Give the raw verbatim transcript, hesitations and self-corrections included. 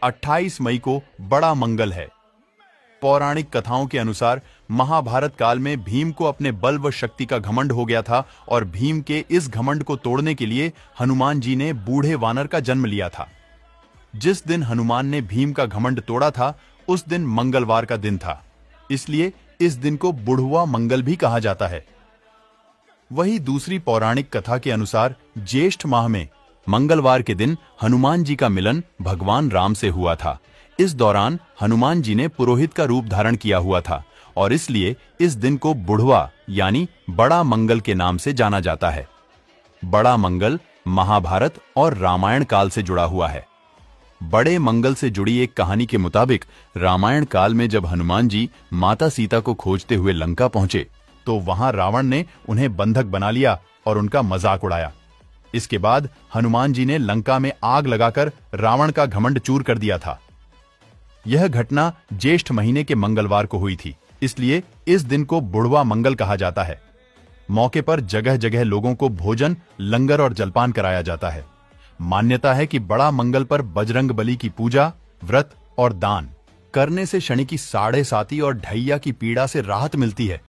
अट्ठाईस मई को बड़ा मंगल है। पौराणिक कथाओं के अनुसार महाभारत काल में भीम को अपने बल व शक्ति का घमंड हो गया था और भीम के इस घमंड को तोड़ने के लिए हनुमान जी ने बूढ़े वानर का जन्म लिया था। जिस दिन हनुमान ने भीम का घमंड तोड़ा था उस दिन मंगलवार का दिन था, इसलिए इस दिन को बुढ़वा मंगल भी कहा जाता है। वही दूसरी पौराणिक कथा के अनुसार ज्येष्ठ माह में मंगलवार के दिन हनुमान जी का मिलन भगवान राम से हुआ था। इस दौरान हनुमान जी ने पुरोहित का रूप धारण किया हुआ था और इसलिए इस दिन को बुढ़वा यानी बड़ा मंगल के नाम से जाना जाता है। बड़ा मंगल महाभारत और रामायण काल से जुड़ा हुआ है। बड़े मंगल से जुड़ी एक कहानी के मुताबिक रामायण काल में जब हनुमान जी माता सीता को खोजते हुए लंका पहुंचे तो वहां रावण ने उन्हें बंधक बना लिया और उनका मजाक उड़ाया। इसके बाद हनुमान जी ने लंका में आग लगाकर रावण का घमंड चूर कर दिया था। यह घटना ज्येष्ठ महीने के मंगलवार को हुई थी, इसलिए इस दिन को बुढ़वा मंगल कहा जाता है। मौके पर जगह जगह लोगों को भोजन, लंगर और जलपान कराया जाता है। मान्यता है कि बड़ा मंगल पर बजरंग बली की पूजा, व्रत और दान करने से शनि की साढ़े साती और ढैया की पीड़ा से राहत मिलती है।